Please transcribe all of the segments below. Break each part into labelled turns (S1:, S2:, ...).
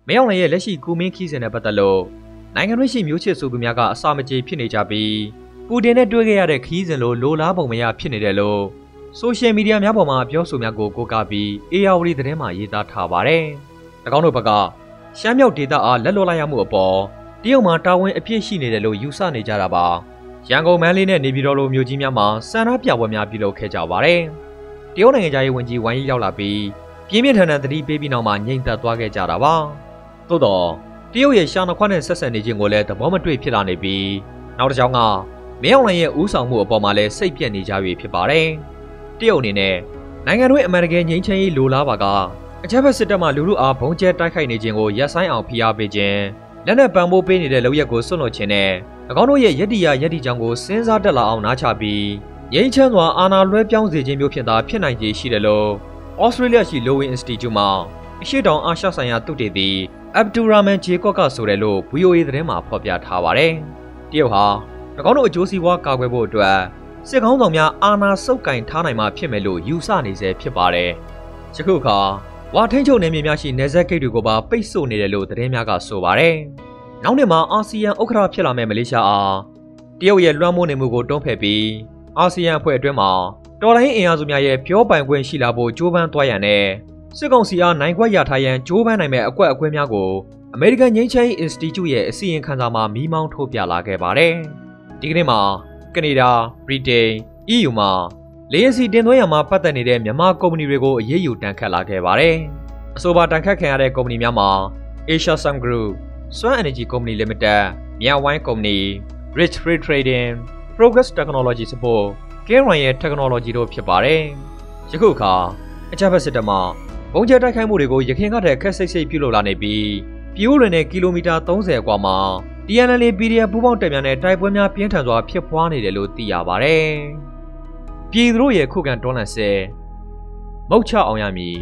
S1: မင်းအောင်လှိုင်ရဲ့လက်ရှိကူမင်းခီးစဉ်နဲ့ပတ်သက်လို့နိုင်ငံတွင်းရှိမျိုးချစ်ဆိုသူများကအစာမကြေဖြစ်နေကြပြီးပူတင်နဲ့တွေ့ခဲ့ရတဲ့ခီးစဉ်လိုလားပုံမရဖြစ်နေတယ်လို့ဆိုရှယ်မီဒီယာများပေါ်မှာပြောဆိုများကိုကိုးကားပြီးအေယာဝတီသတင်းမှာရေးသားထားပါတယ်။၎င်းတို့ဘက်ကရှမ်းမြောက်ဒေသအားလက်လွတ်လိုက်ရမှုအပေါ်တရုတ်မှာတာဝန်အပြည့်ရှိနေတယ်လို့ယူဆနေကြတာပါ။ရန်ကုန်မန္တလေးနဲ့နေပြည်တော်လိုမြို့ကြီးများမှာစန္ဒပြပွဲများပြုလုပ်ခဲ့ကြပါတယ်။တရုတ်နိုင်ငံသားရေးဝန်ကြီးဝမ်ယီရောက်လာပြီးပြင်းပြထန်ထန်သတိပေးပြီးနောက်မှာငြိမ်သက်သွားခဲ့ကြတာပါ။သို့တော့တရုတ်ရဲ့ရှာနခွနဲ့ဆက်ဆံနေခြင်းကိုလည်းသဘောမတွေ့ဖြစ်လာနေပြီးနောက်တစ်ကြောင်းကမင်းအောင်လှိုင်ရဲ့ဦးဆောင်မှုအပေါ်မှာလည်းစိတ်ပြက်နေကြပြီဖြစ်ပါတယ်။တရုတ်အနေနဲ့နိုင်ငံတွင်းအမေရိကန်ငြိမ်းချမ်းရေးလိုလားပါကအကြမ်းဖက်စစ်တပ်မှလူထုအားဘုံကျဲတိုက်ခိုက်နေခြင်းကိုရပ်ဆိုင်းအောင်ဖိအားပေးခြင်းလက်နက်ပံ့ပိုးပေးနေတဲ့လုပ်ရက်ကိုစွန့်လွတ်ခြင်းနဲ့၎င်းတို့ရဲ့ယက်တီကြောင့်ကိုစဉ်းစားတက်လာအောင်နားချပြီးငြိမ်းချမ်းစွာအာဏာလွှဲပြောင်းစေခြင်းမျိုးဖြစ်နိုင်ခြေရှိတယ်လို့ဩစတြေးလျရှိ Lowy Institute မှာအရှေ့တောင်အာရှဆိုင်ရာသုတေသီAbdurrahman Jacob ကဆိုတယ်လို့ VOA သတင်းမှာဖော်ပြထားပါတယ်။တရုတ်ဟာ၎င်းတို့အကျိုးစီးပွားကာကွယ်ဖို့အတွက်စစ်ကောင်းဆောင်များအာဏာဆုပ်ကင်ထားနိုင်မှာဖြစ်မယ်လို့ယူဆနေစေဖြစ်ပါတယ်။ယခုအခါဝါထိန်ချုပ်နယ်မြေများရှိနယ်စပ်ဂိတ်တွေကိုပါပိတ်ဆို့နေတယ်လို့သတင်းများကဆိုပါတယ်။နောက်နှစ်မှာအာဆီယံဥက္ကဋ္ဌဖြစ်လာမယ့်မလေးရှားအားတရုတ်ရဲ့လွှမ်းမိုးနေမှုကိုတွန်းဖက်ပြီးအာဆီယံအဖွဲ့အတွင်းမှာတော်လှန်ရေးအင်အားစုများရဲ့ပြောပိုင်ခွင့်ရှိလာဖို့ကြိုးပမ်းသွားရန်နဲ့စစ်ကောင်စီအားနိုင်ခွက်ရထားရန်ကြိုးပမ်းနိုင်မဲ့အကွက်အကွဲများကိုအမေရိကန်ငြိမ်းချမ်းရေး Institute ရဲ့အစီရင်ခံစာမှာမီးမောင်းထုတ်ပြလာခဲ့ပါတယ်။ဒီကနေ့မှာကနေဒါ၊ဗြိတိန်၊ EU မှာလေယာဉ်စီတင်သွင်းရမှာပတ်သက်နေတဲ့မြန်မာကုမ္ပဏီတွေကိုအရေးယူတန်ခတ်လာခဲ့ပါတယ်။အဆိုပါတန်ခတ်ခံရတဲ့ကုမ္ပဏီများမှာ Asia Sun Group, Swan Energy Company Limited, မြောက်ဝိုင်းကုမ္ပဏီ Rich Free Trading, Progress Technology Support, Karen ရဲ့ Technology တို့ဖြစ်ပါတယ်။ယခုအခါအကြမ်းဖက်စစ်တပ်မှဘုံကျဲတိုက်ခိုက်မှုတွေကိုရခိုင်ကတည်းကခက်စိတ်ပြုလုပ်လာနေပြီးပြိုးလွင်တဲ့ကီလိုမီတာ30အကွာမှာ TNLA PDF ပူးပေါင်းတပ်များနဲ့တိုက်ပွဲများပြင်းထန်စွာဖြစ်ပွားနေတယ်လို့သိရပါတယ်။ပြည်သူတို့ရဲ့ခုခံတွန်းလှန်စစ်မုတ်ချအောင်ရမည်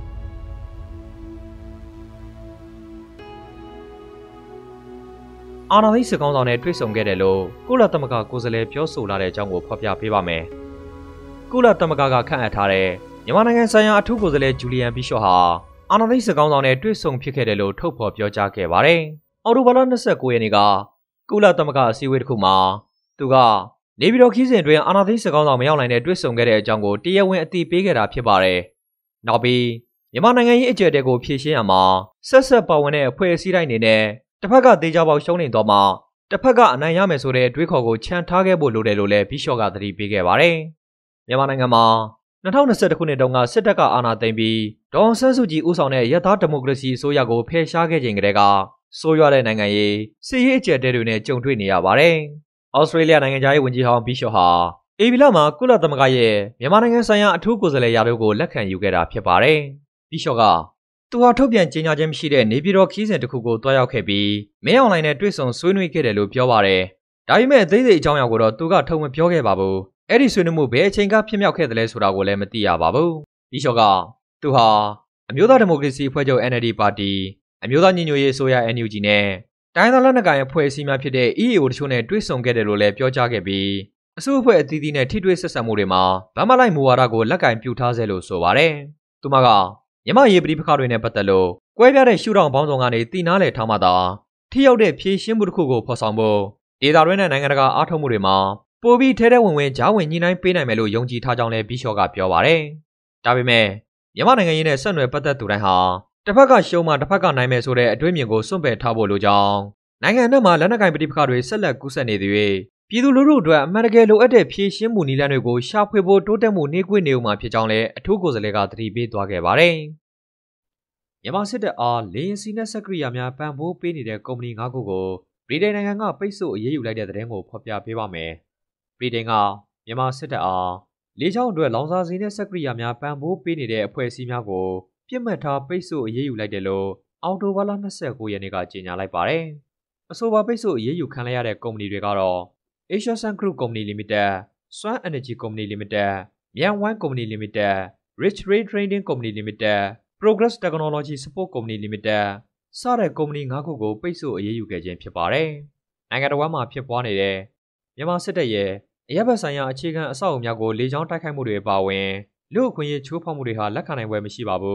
S1: အာဏာသိမ်းစစ်ကောင်ဆောင်နဲ့တွေ့ဆုံခဲ့တယ်လို့ကုလသမဂ္ဂကိုယ်စားလှယ်ပြောဆိုလာတဲ့အကြောင်းကိုဖော်ပြပေးပါမယ်။ကုလသမဂ္ဂကခန့်အပ်ထားတဲ့မြန်မာနိုင်ငံဆိုင်ရာအထူးကိုယ်စားလှယ်ဂျူလီယန်ဘီရှော့ဟာအာဏာသိမ်းစစ်ကောင်ဆောင်နဲ့တွေ့ဆုံဖြစ်ခဲ့တယ်လို့ထုတ်ဖော်ပြောကြားခဲ့ပါတယ်။အော်တိုဘာလ29ရက်နေ့ကကုလသမဂ္ဂအစည်းအဝေးတစ်ခုမှာသူကနေပြည်တော်ခီးစဉ်တွင်အာဏာသိမ်းစစ်ကောင်ဆောင်မရောက်နိုင်တဲ့တွေ့ဆုံခဲ့တဲ့အကြောင်းကိုတရားဝင်အသိပေးခဲ့တာဖြစ်ပါတယ်။နောက်ပြီးမြန်မာနိုင်ငံရေးအကြက်တဲကိုဖြည့်ရှင်းရမှာဆက်ပါဝင်တဲ့အဖွဲ့အစည်းတိုင်းအနေနဲ့တစ်ဖက်ကတေချာပေါက်ရှုံးနေတော့မှတစ်ဖက်ကအနိုင်ရမယ်ဆိုတဲ့တွေးခေါ်ကိုချန်ထားခဲ့ဖို့လိုတယ်လို့လည်းဘီရှော့ကသတိပေးခဲ့ပါတယ်။မြန်မာနိုင်ငံမှာ2021ခုနှစ်တုန်းကစစ်တပ်ကအာဏာသိမ်းပြီးဒေါ်အောင်ဆန်းစုကြည်ဦးဆောင်တဲ့ရသဒီမိုကရေစီအစိုးရကိုဖယ်ရှားခဲ့ချိန်ကတည်းကဆိုးရွားတဲ့နိုင်ငံရေးစစ်ရေးအကြက်တဲတွေနဲ့ကြုံတွေ့နေရပါတယ်။ဩစတြေးလျနိုင်ငံသားရေးဝန်ကြီးဟောင်းဘီရှော့ဟာအေဗီလာမှာကုလသမဂ္ဂရဲ့မြန်မာနိုင်ငံဆိုင်ရာအထူးကိုယ်စားလှယ်ရာထူးကိုလက်ခံယူခဲ့တာဖြစ်ပါတယ်။ဘီရှော့ကသူဟာထုတ်ပြန်ကြေညာခြင်းမရှိတဲ့နေပြည်တော်ခီးစဉ်တစ်ခုကိုတွားရောက်ခဲ့ပြီးမင်းအောင်လှိုင်နဲ့တွေ့ဆုံဆွေးနွေးခဲ့တယ်လို့ပြောပါတယ်။ဒါပေမဲ့အသေးစိတ်အကြောင်းအရာကိုတော့သူကထုတ်မပြောခဲ့ပါဘူး။အဲ့ဒီဆွေးနွေးမှုဘယ်အချိန်ကဖြစ်မြောက်ခဲ့သလဲဆိုတာကိုလည်းမသိရပါဘူး။ဘီရှော့ကသူဟာအမျိုးသားဒီမိုကရေစီအဖွဲ့ချုပ် NLD ပါတီအမျိုးသားညီညွတ်ရေးအစိုးရ NUG နဲ့တိုင်းဒေသလက်နက်ကိုင်အဖွဲ့အစည်းများဖြစ်တဲ့ EAO တို့ချို့နဲ့တွေ့ဆုံခဲ့တယ်လို့လည်းပြောကြားခဲ့ပြီးအစိုးရအဖွဲ့အသီးသီးနဲ့ထိတွေ့ဆက်ဆံမှုတွေမှာဗမာလိုက်မူဝါဒကိုလက်ကင်ပြုထားစေလို့ဆိုပါတယ်။သူမကမြန်မာရေးပဋိပက္ခတွေနဲ့ပတ်သက်လို့ကွဲပြားတဲ့ရှုထောင့်ပေါင်းစုံကနေတည်နားလည်ထားမှသာထိရောက်တဲ့ဖြည့်ရှင်းမှုတစ်ခုကိုဖော်ဆောင်ဖို့ဒေသတွင်းနဲ့နိုင်ငံတကာအားထုတ်မှုတွေမှာပိုပြီးထဲထဲဝင်ကြားဝင်ညှိနှိုင်းပေးနိုင်မယ်လို့ယုံကြည်ထားကြောင်းလည်းဘီရှော့ကပြောပါတယ်။ဒါပေမဲ့မြန်မာနိုင်ငံရေးနဲ့ဆက်နွယ်ပတ်သက်သူတိုင်းဟာတစ်ဖက်ကရှုံးမှတစ်ဖက်ကနိုင်မယ်ဆိုတဲ့အတွေးမြင်ကိုစွန့်ပယ်ထားဖို့လိုကြောင်းနိုင်ငံအနှံ့မှာလက်နက်ကိုင်ပဋိပက္ခတွေဆက်လက်ကူးစက်နေသည်၍ပြည်သူလူထုအတွက်အမှန်တကယ်လိုအပ်တဲ့ဖြည့်ရှင်းမှုနည်းလမ်းတွေကိုရှာဖွေဖို့တိုးတက်မှုနှေးကွေးနေဦးမှာဖြစ်ကြောင်းလည်းအထူးကိုယ်စားလှယ်ကသတိပေးသွားခဲ့ပါတယ်။မြန်မာစစ်တပ်အားလေယာဉ်စီးနဲ့စက်ကရိယာများပံ့ပိုးပေးနေတဲ့ကုမ္ပဏီ9ခုကိုဗြိတိန်နိုင်ငံကပိတ်ဆို့အရေးယူလိုက်တဲ့သတင်းကိုဖော်ပြပေးပါမယ်။ဗြိတိန်ကမြန်မာစစ်တပ်အားလေကြောင်းအတွက်လောင်စာဆီနဲ့စက်ကရိယာများပံ့ပိုးပေးနေတဲ့အဖွဲ့အစည်းများကိုပြစ်မှတ်ထားပိတ်ဆို့အရေးယူလိုက်တယ်လို့အောက်တိုဘာလ29ရက်နေ့ကကြေညာလိုက်ပါတယ်။အဆိုပါပိတ်ဆို့အရေးယူခံလိုက်ရတဲ့ကုမ္ပဏီတွေကတော့ Asia Sun Group Company Limited, Swan Energy Company Limited, မြောက်ဝိုင်း Company Limited, Rich Free Trading Company Limited, Progress Technology Support Company Limited စတဲ့ကုမ္ပဏီ9ခုကိုပိတ်ဆို့အရေးယူခဲ့ခြင်းဖြစ်ပါတယ်။နိုင်ငံတော်မှာဖြစ်ပွားနေတဲ့မြန်မာစစ်တပ်ရဲ့အရပ်ဘက်ဆိုင်ရာအခြေခံအဆောက်အအုံများကိုလေကြောင်းတိုက်ခိုက်မှုတွေအပါအဝင်လူ့အခွင့်အရေးချိုးဖောက်မှုတွေဟာလက်ခံနိုင်ပွဲမရှိပါဘူး။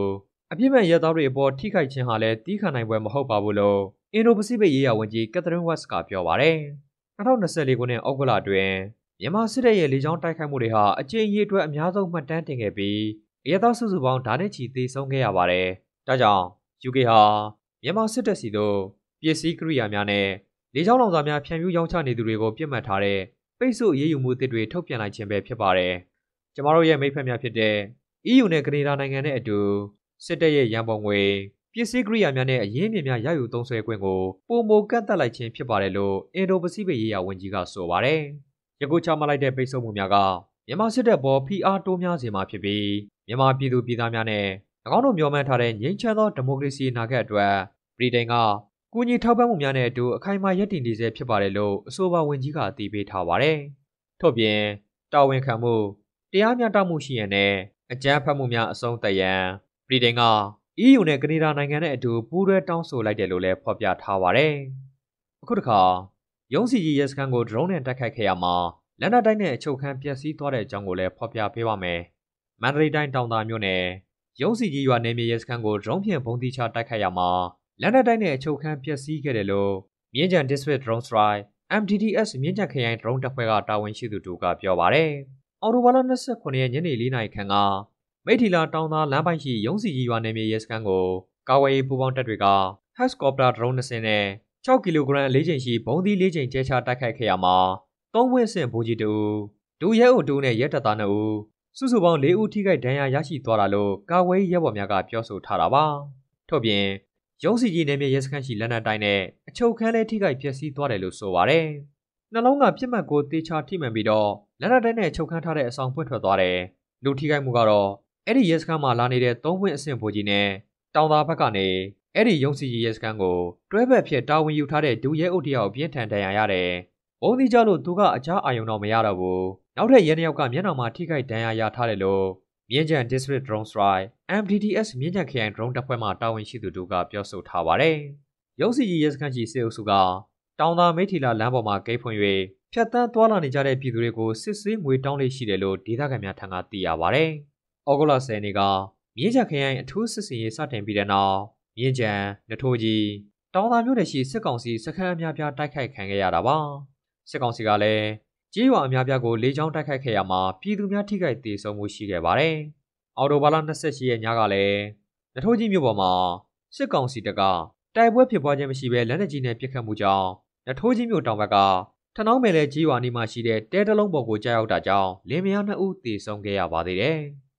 S1: အပြစ်မဲ့ရဲသားတွေအပေါ်ထိခိုက်ခြင်းဟာလည်းတီးခံနိုင်ပွဲမဟုတ်ပါဘူးလို့အင်ဒိုပစိဖိတ်ရေးရာဝန်ကြီးကက်သရင်းဝက်စ်ကပြောပါတယ်။2024ခုနှစ်ဩဂုတ်လအတွင်းမြန်မာစစ်တပ်ရဲ့လေကြောင်းတိုက်ခိုက်မှုတွေဟာအကြိမ်ရေအတွက်အများဆုံးမှတ်တမ်းတင်ခဲ့ပြီးရဲသားစုစုပေါင်းဓာတ်နဲ့ချီသေဆုံးခဲ့ရပါတယ်။ဒါကြောင့် UK ဟာမြန်မာစစ်တပ်စီတို့ပစ္စည်းကိရိယာများနဲ့လေကြောင်းလောင်စာများဖြန့်ဖြူးရောင်းချနေသူတွေကိုပြစ်မှတ်ထားတဲ့ပိတ်ဆို့အရေးယူမှုအသစ်တွေထုတ်ပြန်လိုက်ခြင်းပဲဖြစ်ပါတယ်။ကျမတို့ရဲ့မိတ်ဖက်များဖြစ်တဲ့ EU နဲ့ကနေဒါနိုင်ငံနဲ့အတူစစ်တပ်ရဲ့ရန်ပုံငွေပစ္စည်းကိရိယာများနဲ့အရင်းအမြစ်များရယူသုံးစွဲခွင့်ကိုပုံမကန့်သတ်လိုက်ခြင်းဖြစ်ပါတယ်လို့အင်ဒိုပစိဖိတ်ရေးရာဝန်ကြီးကဆိုပါတယ်။ယခုချမှတ်လိုက်တဲ့ပိတ်ဆို့မှုများကမြန်မာစစ်တပ်ပေါ်ဖိအားတိုးများစေမှာဖြစ်ပြီးမြန်မာပြည်သူပြည်သားများနဲ့၎င်းတို့မျှော်မှန်းထားတဲ့ငြိမ်းချမ်းသောဒီမိုကရေစီနာဂတ်အတွက်ဗြိတိန်ကကူညီထောက်ပံ့မှုများနဲ့အတူအခိုင်အမာရပ်တည်နေစေဖြစ်ပါတယ်လို့အဆိုပါဝန်ကြီးကအတည်ပြုထားပါတယ်။ထို့ပြင်တာဝန်ခံမှုတရားမျှတမှုရှိရန်နဲ့အကြမ်းဖက်မှုများအဆုံးသတ်ရန်ဗြိတိန်က EU နဲ့ကနေဒါနိုင်ငံနဲ့အတူပူးတွဲတောင်းဆိုလိုက်တယ်လို့လည်းဖော်ပြထားပါတယ်။အခုတစ်ခါရုံးစီကြီးရဲစခန်းကိုဒရုန်းနဲ့တိုက်ခိုက်ခဲ့ရမှာလက်နက်တိုင်းနဲ့အချုပ်ခန်းပျက်စီးသွားတဲ့အကြောင်းကိုလည်းဖော်ပြပေးပါမယ်။မန္တလေးတိုင်းတောင်သာမြို့နယ်ရုံးစီကြီးရွာနယ်မြေရဲစခန်းကိုဒရုန်းဖြင့်ပုံသီးချတိုက်ခိုက်ရမှာလက်နက်တိုင်းနဲ့အချုပ်ခန်းပျက်စီးခဲ့တယ်လို့မြင်းကြံ District Drone Strike MDDS မြင်းကြံခရိုင်ဒရုန်းတပ်ဖွဲ့ကတာဝန်ရှိသူတို့ကပြောပါတယ်။အော်တိုဘာလ29ရက်ညနေ4နာရီခန့်ကမိထီလာတောင်သာလမ်းပိုင်းရှိရုံးစီကြီးရွာနယ်မြေရဲစခန်းကိုကာဝေးပူပေါင်းတပ်တွေက Helicopter drone 2စင်းနဲ့6ကီလိုဂရမ်အလေးချိန်ရှိဘုံသီး4ချိန်ကျဲချတိုက်ခိုက်ခဲ့ရမှာ3ဝင်းစင်ဘူကြီးတူဒူရဲအုပ်တူနဲ့ရဲတပ်သား2ဦးစုစုပေါင်း4ဦးထိခိုက်ဒဏ်ရာရရှိသွားတာလို့ကာဝေးရဲဘော်များကပြောဆိုထားတာပါ။ထို့ပြင်ရုံးစီကြီးနယ်မြေရဲစခန်းရှိလက်နက်တိုင်းနဲ့အချုပ်ခန်းလည်းထိခိုက်ပျက်စီးသွားတယ်လို့ဆိုပါတယ်။နှလုံးကပြစ်မှတ်ကိုတေချာထိမှန်ပြီးတော့လက်နက်တိုင်းနဲ့အချုပ်ခန်းထားတဲ့အဆောင်ပွင့်ထွက်သွားတယ်။လူထိခိုက်မှုကတော့အဲ့ဒီရဲစခန်းမှာလာနေတဲ့3ဝင်းအဆင့်ဘူကြီးနဲ့တောင်သာဘက်ကနေအဲ့ဒီရုံးစီကြီးရဲစခန်းကိုတွဲဘက်ဖြစ်တာဝန်ယူထားတဲ့ဒူရဲအုပ်တယောက်ပြင်းထန်ဒဏ်ရာရတယ်။ဘုံသီးကြလို့သူကအကြားအာရုံတော့မရတော့ဘူး။နောက်ထပ်ရဲတစ်ယောက်ကမျက်နှာမှာထိခိုက်ဒဏ်ရာရထားတယ်လို့မြင်းကြံ District Drone Strike MDDS မြင်းကြံခရိုင် drone တပ်ဖွဲ့မှတာဝန်ရှိသူတို့ကပြောဆိုထားပါတယ်။ရုံးစီကြီးရဲစခန်းရှိစစ်အုပ်စုကတောင်သာမိထီလာလမ်းပေါ်မှာဂိတ်ဖွင့်၍ဖြတ်တန်းသွားလာနေကြတဲ့ပြည်သူတွေကိုစစ်ဆေးငွေတောင်းလေးရှိတယ်လို့ဒေသခံများထံကသိရပါတယ်။ဩဂုတ်လ10ရက်နေ့ကမြင်းကြံခရိုင်အထူးစစ်စင်ရေးစတင်ပြီးတဲ့နောက်မြင်းကြံနထိုးကြီးတောင်သာမြို့နယ်ရှိစစ်ကောင်စီစခန်းအများပြားတိုက်ခိုက်ခံခဲ့ရတာပါ။စစ်ကောင်စီကလည်းကြေးရွာအများပြားကိုလေကြောင်းတိုက်ခိုက်ခဲ့ရမှာပြည်သူများထိခိုက်ဒေဆုံးမှုရှိခဲ့ပါတယ်။အော်တိုဘာလ28ရက်ညကလည်းနထိုးကြီးမြို့ပေါ်မှာစစ်ကောင်စီတပ်ကတိုက်ပွဲဖြစ်ပွားခြင်းမရှိဘဲလက်နက်ကြီးနဲ့ပစ်ခတ်မှုကြောင့်နထိုးကြီးမြို့တောင်ဘက်ကထနောင်းမယ်လဲကြေးရွာနီးမှရှိတဲ့တဲတလုံးပေါ်ကိုကြားရောက်တာကြောင့်လင်မယား2ဦးသေဆုံးခဲ့ရပါသေးတယ်။